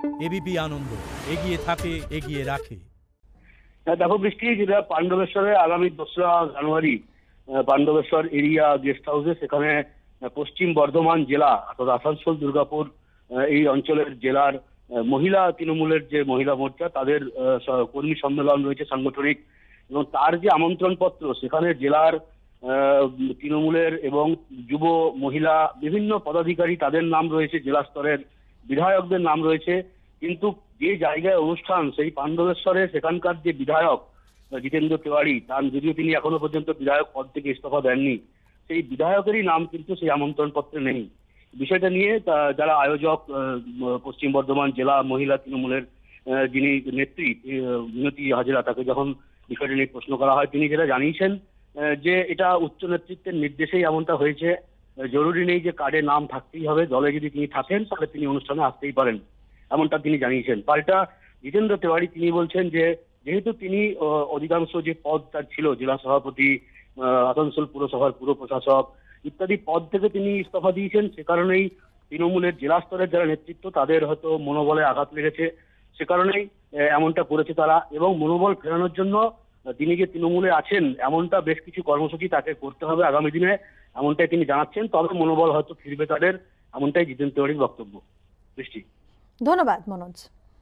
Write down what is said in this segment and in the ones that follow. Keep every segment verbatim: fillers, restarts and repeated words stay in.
ABP আনন্দ, এগিয়ে থাকে, এগিয়ে রাখে। দেখো বৃষ্টি, যেটা পাণ্ডবেশ্বরে আগামী দোসরা জানুয়ারি পাণ্ডবেশ্বর এরিয়া গেস্ট হাউসে, সেখানে পশ্চিম বর্ধমান জেলা অর্থাৎ আসানসোল দুর্গাপুর এই অঞ্চলের জেলার মহিলা তৃণমূলের যে মহিলা মোর্চা তাদের কর্মী সম্মেলন রয়েছে সাংগঠনিক, এবং তার যে আমন্ত্রণ পত্র সেখানে জেলার তৃণমূলের এবং যুব মহিলা বিভিন্ন পদাধিকারী তাদের নাম রয়েছে, জেলা স্তরের বিধায়কদের নাম রয়েছে। কিন্তু যে জায়গায় অনুষ্ঠান সেই পাণ্ডবেশ্বরে সেখানকার যে বিধায়ক জিতেন্দ্র তেওয়ারি, তার যদিও তিনি এখনো পর্যন্ত বিধায়ক পদ থেকে ইস্তফা দেননি, সেই বিধায়কেরই নাম কিন্তু সেই আমন্ত্রণ পত্রে নেই। বিষয়টা নিয়ে যারা আয়োজক পশ্চিম বর্ধমান জেলা মহিলা তৃণমূলের যিনি নেত্রী মিনতি হাজরা, তাকে যখন বিষয়টা নিয়ে প্রশ্ন করা হয়, তিনি যেটা জানিয়েছেন যে এটা উচ্চ নেতৃত্বের নির্দেশেই এমনটা হয়েছে, জরুরি নেই যে কার্ডে নাম থাকতেই হবে, দলে যদি তিনি থাকেন তাহলে তিনি অনুষ্ঠানে আসতেই পারেন, এমনটা তিনি জানিয়েছেন। পাল্টা জিতেন্দ্র তেওয়ারি তিনি বলছেন যে যেহেতু তিনি অধিকাংশ যে পদ তার ছিল, জেলা সভাপতি, আসানসোল পুরসভার পুর প্রশাসক ইত্যাদি পদ থেকে তিনি ইস্তফা দিয়েছেন, সে কারণেই তৃণমূলের জেলা স্তরের যারা নেতৃত্ব তাদের হয়তো মনোবলে আঘাত লেগেছে, সে কারণেই এমনটা করেছে তারা। এবং মনোবল ফেরানোর জন্য তিনি যে তৃণমূলে আছেন এমনটা বেশ কিছু কর্মসূচি তাকে করতে হবে আগামী দিনে, এমনটাই তিনি জানাচ্ছেন। তবে মনোবল হয়তো ফিরবে তাদের, এমনটাই জিতেন্দ্র তেওয়ারির বক্তব্য। বৃষ্টি, ধন্যবাদ মনোজ।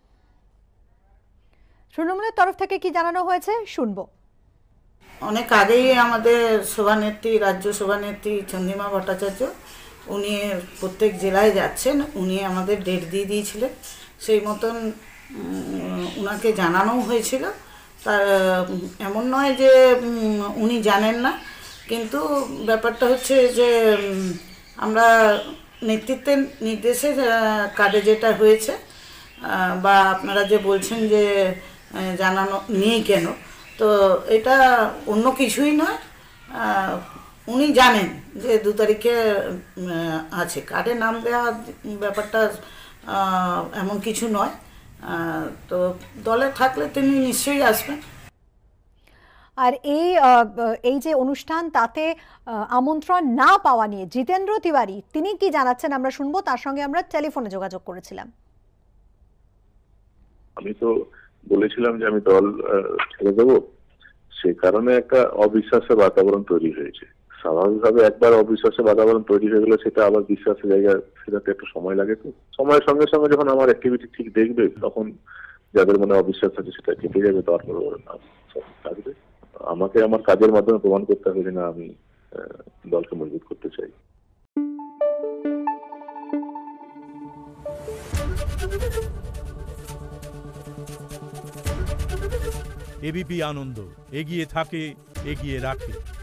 তৃণমূলের তরফ থেকে কি জানানো হয়েছে শুনবো। অনেক আগেই আমাদের সভানেত্রী, রাজ্য সভানেত্রী চন্দ্রিমা ভট্টাচার্য, উনি প্রত্যেক জেলায় যাচ্ছেন, উনি আমাদের ডেট দিয়ে দিয়েছিলেন, সেই মতন উনাকে জানানোও হয়েছিল। তার এমন নয় যে উনি জানেন না, কিন্তু ব্যাপারটা হচ্ছে যে আমরা নেতৃত্বের নির্দেশে কার্ডে যেটা হয়েছে, বা আপনারা যে বলছেন যে জানানো নেই কেন, তো এটা অন্য কিছুই নয়। উনি জানেন যে দু তারিখে আছে, কার্ডে নাম দেওয়া ব্যাপারটা এমন কিছু নয়। তো দলে থাকলে তিনি নিশ্চয়ই আসবেন। আর এই এই যে অনুষ্ঠান, তাতে আমন্ত্রণ না পাওয়া নিয়ে জিতেন্দ্র তিওয়ারি তিনি কি জানাচ্ছেন আমরা শুনবো, তার সঙ্গে আমরা টেলিফোনে যোগাযোগ করেছিলাম। আমি তো বলেছিলাম যে আমি দল ছেড়ে দেবো, সে কারণে একটা অবিশ্বাসের বাতাবরণ তৈরি হয়েছে। স্বাভাবিকভাবে একবার অবিশ্বাসের বাতাবরণ তৈরি হয়ে গেলে সেটা আবার বিশ্বাসের জায়গায় সেটাতে একটু সময় লাগে। তো সময়ের সঙ্গে সঙ্গে যখন আমার অ্যাক্টিভিটি ঠিক দেখবে, তখন যাদের মনে অবিশ্বাস আছে সেটা কেটে যাবে, তারপরে ওর নাম থাকবে। আমাকে আমার কাজের মাধ্যমে প্রমাণ করতে হবে যে না, আমি দলকে মজবুত করতে চাই। এবিপি আনন্দ, এগিয়ে থাকে, এগিয়ে রাখে।